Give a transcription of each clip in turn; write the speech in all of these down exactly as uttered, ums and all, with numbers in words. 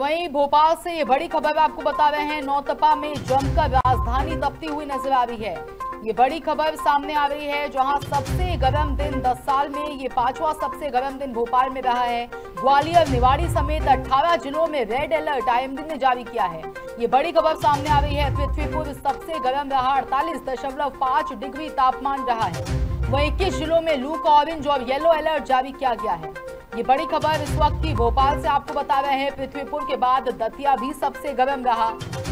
वहीं भोपाल से ये बड़ी खबर आपको बता रहे हैं। नौतपा में जमकर राजधानी तपती हुई नजर आ रही है। ये बड़ी खबर सामने आ रही है, जहां सबसे गर्म दिन दस साल में ये पांचवा सबसे गर्म दिन भोपाल में रहा है। ग्वालियर, निवाड़ी समेत अठारह जिलों में रेड अलर्ट आईएमडी ने जारी किया है। ये बड़ी खबर सामने आ रही है। पृथ्वीपुर सबसे गर्म रहा, अड़तालीस दशमलव पांच डिग्री तापमान रहा है। वहीं इक्कीस जिलों में लू का ऑरेंज और येलो अलर्ट जारी किया गया है। ये बड़ी खबर इस वक्त की भोपाल से आपको बता रहे हैं। पृथ्वीपुर के बाद दतिया भी सबसे गर्म रहा।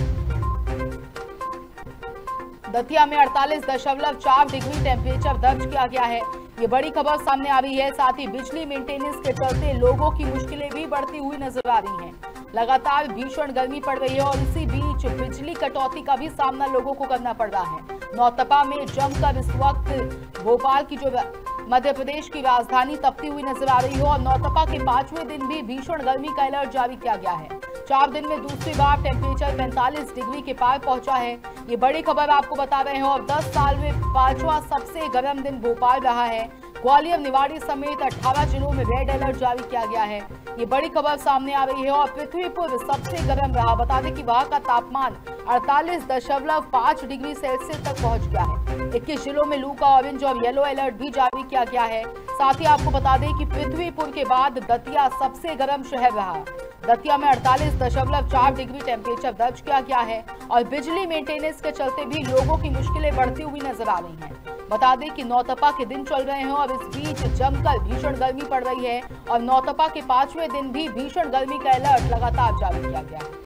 दतिया में अड़तालीस दशमलव चार डिग्री टेम्परेचर दर्ज किया गया है। ये बड़ी खबर सामने आ रही है। साथ ही बिजली मेंटेनेंस के चलते लोगों की मुश्किलें भी बढ़ती हुई नजर आ रही हैं। लगातार भीषण गर्मी पड़ रही है और इसी बीच बिजली कटौती का भी सामना लोगों को करना पड़ रहा है। नौतपा में जमकर इस वक्त भोपाल की जो मध्य प्रदेश की राजधानी तपती हुई नजर आ रही है और नौतपा के पांचवें दिन भी भीषण गर्मी का अलर्ट जारी किया गया है। चार दिन में दूसरी बार टेम्परेचर पैंतालीस डिग्री के पार पहुंचा है। ये बड़ी खबर आपको बता रहे हैं और दस साल में पांचवा सबसे गर्म दिन भोपाल रहा है। ग्वालियर, निवाड़ी समेत अठारह जिलों में रेड अलर्ट जारी किया गया है। ये बड़ी खबर सामने आ रही है और पृथ्वीपुर सबसे गर्म रहा। बता दें कि वहां का तापमान अड़तालीस दशमलव पांच डिग्री सेल्सियस तक पहुंच गया है। इक्कीस जिलों में लू का ऑरेंज और येलो अलर्ट भी जारी किया गया है। साथ ही आपको बता दें कि पृथ्वीपुर के बाद दतिया सबसे गर्म शहर रहा। दतिया में अड़तालीस दशमलव चार डिग्री टेम्परेचर दर्ज किया गया है और बिजली मेंटेनेंस के चलते भी लोगों की मुश्किलें बढ़ती हुई नजर आ रही हैं। बता दें कि नौतपा के दिन चल रहे हैं और इस बीच जमकर भीषण गर्मी पड़ रही है और नौतपा के पांचवें दिन भी भीषण गर्मी का अलर्ट लगातार जारी किया गया है।